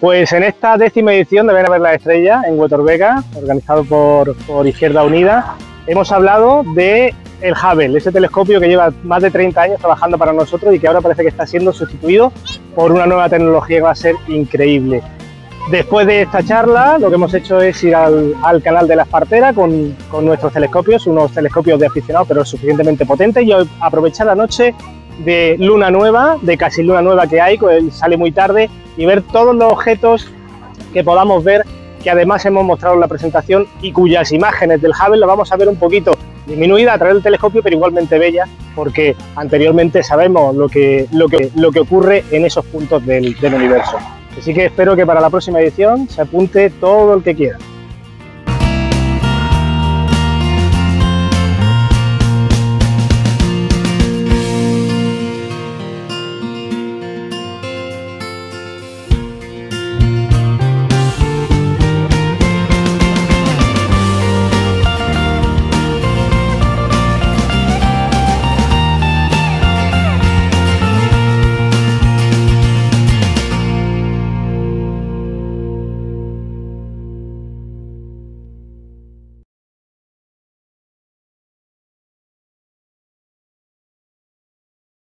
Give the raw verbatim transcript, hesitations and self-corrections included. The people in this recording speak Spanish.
Pues en esta décima edición de Ven a ver la estrella en Huetorvega, organizado por, por Izquierda Unida, hemos hablado de el Hubble, ese telescopio que lleva más de treinta años trabajando para nosotros y que ahora parece que está siendo sustituido por una nueva tecnología que va a ser increíble. Después de esta charla, lo que hemos hecho es ir al, al canal de La Espartera con, con nuestros telescopios, unos telescopios de aficionados pero suficientemente potentes, y aprovechar la noche de luna nueva, de casi luna nueva que hay, que sale muy tarde, y ver todos los objetos que podamos ver, que además hemos mostrado en la presentación y cuyas imágenes del Hubble las vamos a ver un poquito disminuida a través del telescopio, pero igualmente bella, porque anteriormente sabemos lo que, lo que, lo que ocurre en esos puntos del, del universo. Así que espero que para la próxima edición se apunte todo el que quiera.